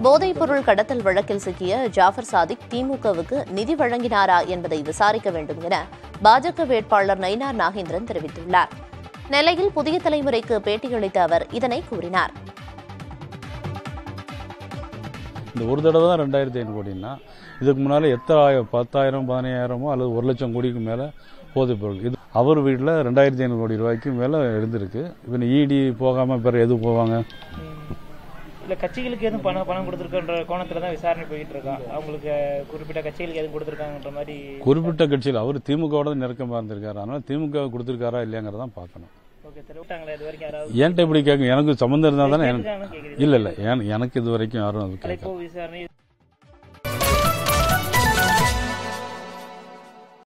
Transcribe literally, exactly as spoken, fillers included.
போதைப் பொருள் கடத்தல் வழக்கில் சிக்கிய ஜாஃபர் சாதிக் திமுகவுக்கு நிதி வழங்கினாரா என்பதை விசாரிக்க வேண்டும் என பாஜக வேட்பாளர் நயினார் நாகேந்திரன் தெரிவித்துள்ளார். நெல்லையில் புதிய தலைமுறைக்கு பேட்டியளித்த அவர் இதனை கூறினார். இந்த ஒரு தடவை தான் ரெண்டாயிரத்தி ஐநூறு கோடினா இதுக்கு முன்னால எத்தனை பத்தாயிரம் பதினாயிரமோ அல்லது ஒரு லட்சம் கோடிக்கு மேல போதைப் பொருள் இது அவர் வீட்டில் ரெண்டாயிரத்தி ஐநூறு கோடி ரூபாய்க்கு மேல இருந்திருக்கு. இவன் இடி போகாம பிற எது போவாங்க? இல்ல கட்சிகளுக்கு எதுவும் பணம் பணம் கொடுத்துருக்கன்ற கோணத்துல தான் விசாரணை போயிட்டு இருக்கோம். அவங்களுக்கு குறிப்பிட்ட கட்சிகளுக்கு எதுவும் கொடுத்துருக்காங்கன்ற மாதிரி குறிப்பிட்ட கட்சியில் அவர் திமுகவோட நெருக்கமாக இருந்திருக்காரு. அதனால திமுக கொடுத்துருக்காரா இல்லையாங்கிறதான் பார்க்கணும். என்கிட்ட இப்படி கேட்கும் எனக்கு சம்மந்தம் இருந்தால் தானே எனக்கு இல்லை இல்லை எனக்கு இது வரைக்கும் யாரும் அது